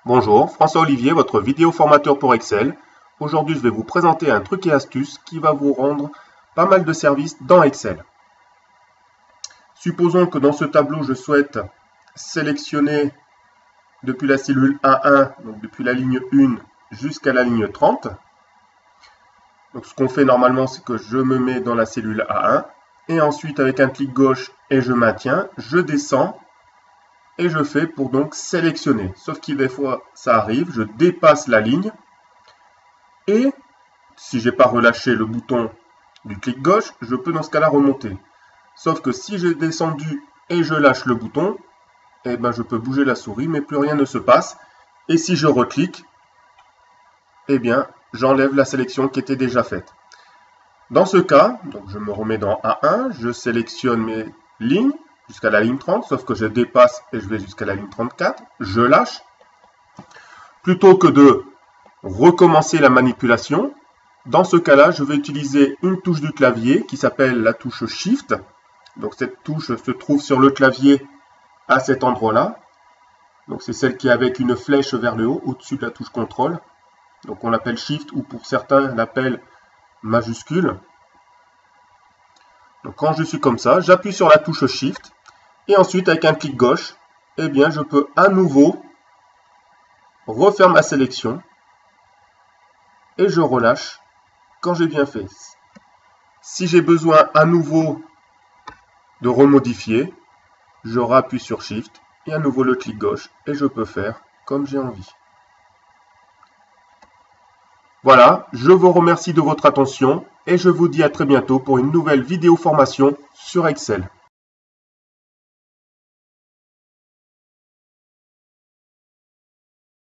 Bonjour, François Olivier, votre vidéo formateur pour Excel. Aujourd'hui, je vais vous présenter un truc et astuce qui va vous rendre pas mal de services dans Excel. Supposons que dans ce tableau, je souhaite sélectionner depuis la cellule A1, donc depuis la ligne 1 jusqu'à la ligne 30. Donc, ce qu'on fait normalement, c'est que je me mets dans la cellule A1 et ensuite, avec un clic gauche et je maintiens, je descends et je fais pour donc sélectionner. Sauf que des fois, ça arrive, je dépasse la ligne et si je n'ai pas relâché le bouton du clic gauche, je peux dans ce cas-là remonter. Sauf que si j'ai descendu et je lâche le bouton, eh ben je peux bouger la souris, mais plus rien ne se passe. Et si je reclique, eh bien, j'enlève la sélection qui était déjà faite. Dans ce cas, donc je me remets dans A1, je sélectionne mes lignes jusqu'à la ligne 30, sauf que je dépasse et je vais jusqu'à la ligne 34, je lâche. Plutôt que de recommencer la manipulation, dans ce cas-là, je vais utiliser une touche du clavier qui s'appelle la touche Shift. Donc cette touche se trouve sur le clavier à cet endroit-là. Donc c'est celle qui est avec une flèche vers le haut, au-dessus de la touche Contrôle. Donc on l'appelle Shift ou pour certains l'appellent majuscule. Donc quand je suis comme ça, j'appuie sur la touche Shift et ensuite avec un clic gauche, eh bien je peux à nouveau refaire ma sélection et je relâche quand j'ai bien fait. Si j'ai besoin à nouveau de remodifier, je rappuie sur Shift et à nouveau le clic gauche et je peux faire comme j'ai envie. Voilà, je vous remercie de votre attention et je vous dis à très bientôt pour une nouvelle vidéo formation sur Excel.